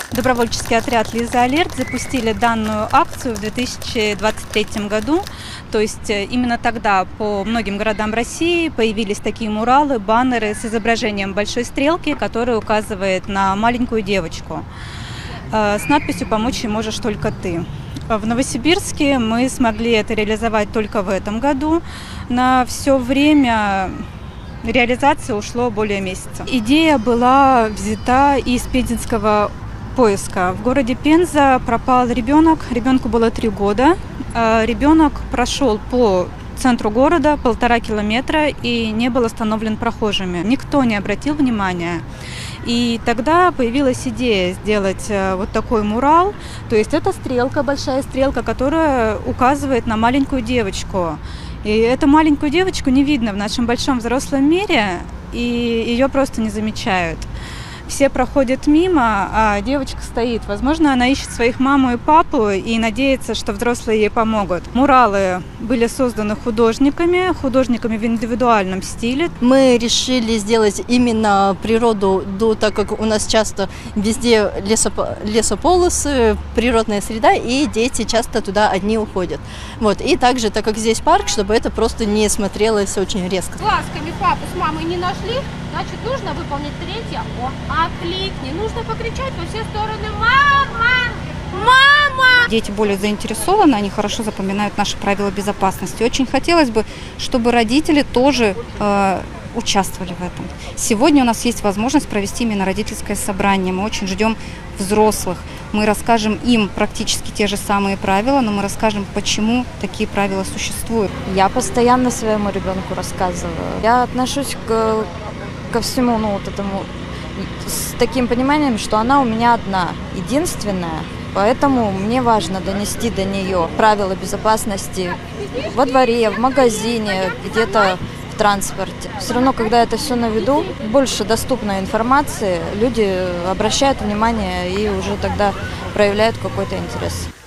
Добровольческий отряд «Лиза Алерт» запустили данную акцию в 2023 году. То есть именно тогда по многим городам России появились такие муралы, баннеры с изображением большой стрелки, которая указывает на маленькую девочку с надписью «Помочь ей можешь только ты». В Новосибирске мы смогли это реализовать только в этом году. На все время реализации ушло более месяца. Идея была взята из пензенского поиска. В городе Пенза пропал ребенок. Ребенку было 3 года. Ребенок прошел по центру города 1,5 километра и не был остановлен прохожими. Никто не обратил внимания. И тогда появилась идея сделать вот такой мурал. То есть это стрелка, большая стрелка, которая указывает на маленькую девочку. И эту маленькую девочку не видно в нашем большом взрослом мире, и ее просто не замечают. Все проходят мимо, а девочка стоит. Возможно, она ищет своих маму и папу и надеется, что взрослые ей помогут. Муралы были созданы художниками в индивидуальном стиле. Мы решили сделать именно природу, так как у нас часто везде лесополосы, природная среда, и дети часто туда одни уходят. Вот. И также, так как здесь парк, чтобы это просто не смотрелось очень резко. Глазками папу с мамой не нашли, значит, нужно выполнить 3 окно. Окликни, нужно покричать во все стороны: «Мама! Мама!» Дети более заинтересованы, они хорошо запоминают наши правила безопасности. Очень хотелось бы, чтобы родители тоже участвовали в этом. Сегодня у нас есть возможность провести именно родительское собрание. Мы очень ждем взрослых. Мы расскажем им практически те же самые правила, но мы расскажем, почему такие правила существуют. Я постоянно своему ребенку рассказываю. Я отношусь ко всему, вот этому с таким пониманием, что она у меня одна, единственная. Поэтому мне важно донести до нее правила безопасности во дворе, в магазине, где-то в транспорте. Все равно, когда это все на виду, больше доступной информации, люди обращают внимание и уже тогда проявляют какой-то интерес.